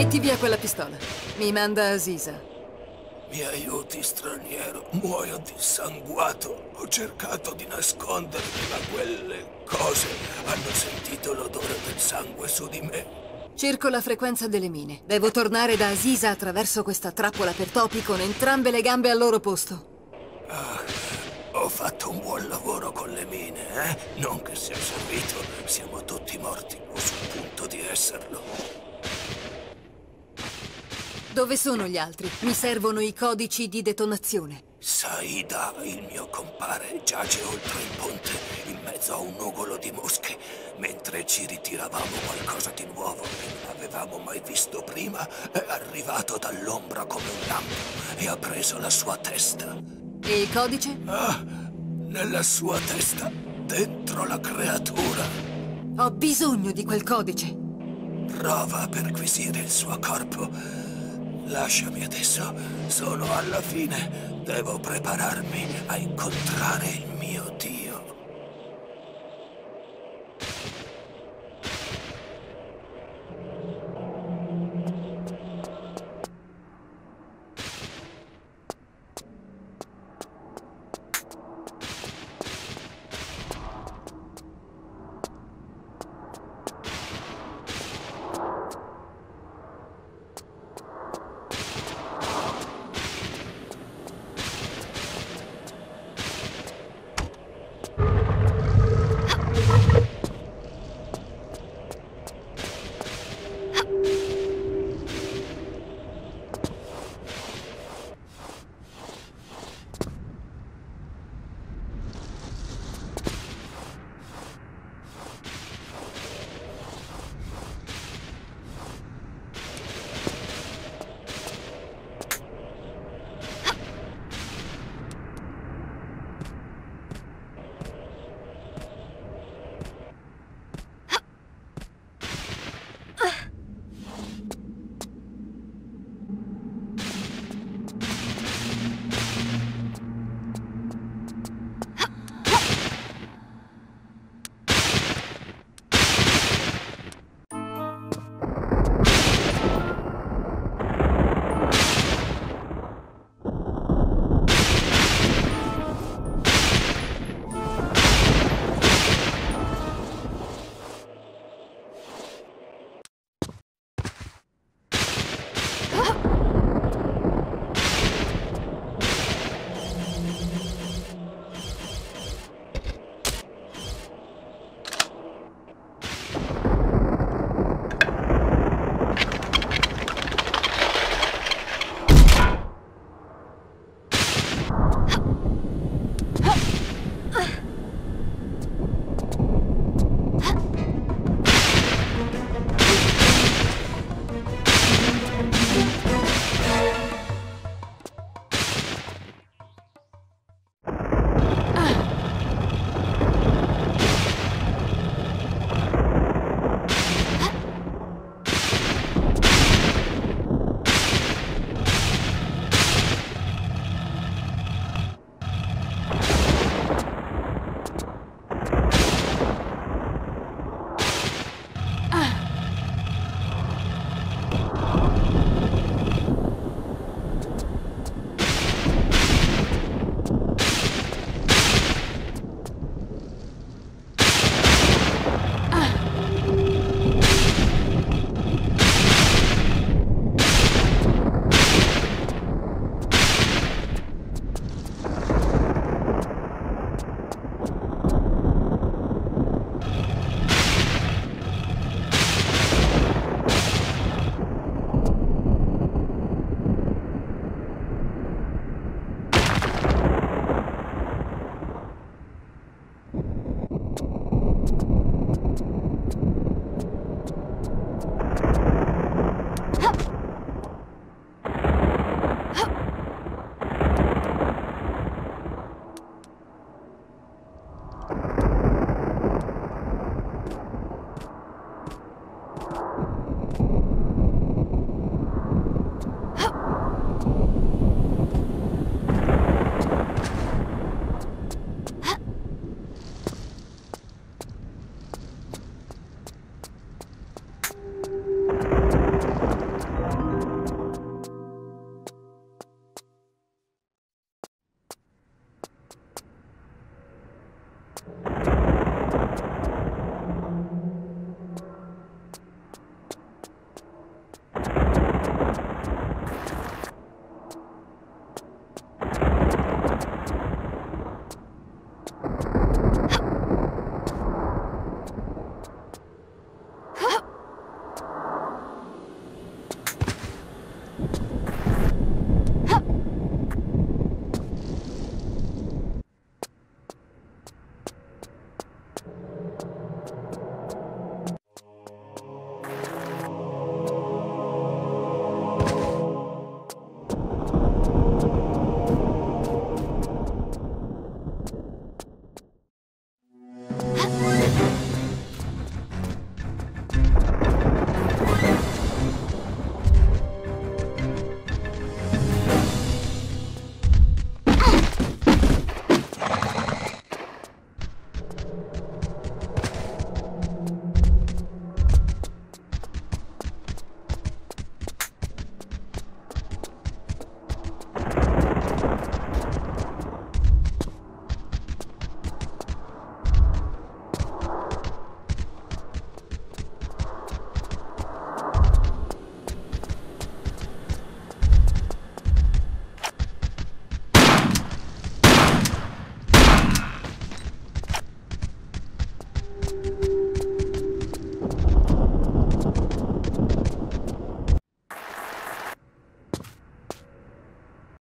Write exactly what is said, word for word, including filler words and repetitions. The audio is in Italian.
Metti via quella pistola. Mi manda Aziza. Mi aiuti, straniero. Muoio dissanguato. Ho cercato di nascondermi, ma quelle cose hanno sentito l'odore del sangue su di me. Cerco la frequenza delle mine. Devo tornare da Aziza attraverso questa trappola per topi con entrambe le gambe al loro posto. Ah, ho fatto un buon lavoro con le mine, eh? Non che sia servito. Siamo tutti morti o sul punto di esserlo. Dove sono gli altri? Mi servono i codici di detonazione. Saida, il mio compare, giace oltre il ponte, in mezzo a un nugolo di mosche. Mentre ci ritiravamo qualcosa di nuovo che non avevamo mai visto prima, è arrivato dall'ombra come un lampo e ha preso la sua testa. E il codice? Ah, nella sua testa, dentro la creatura. Ho bisogno di quel codice. Prova a perquisire il suo corpo. Lasciami adesso, sono alla fine. Devo prepararmi a incontrare il mio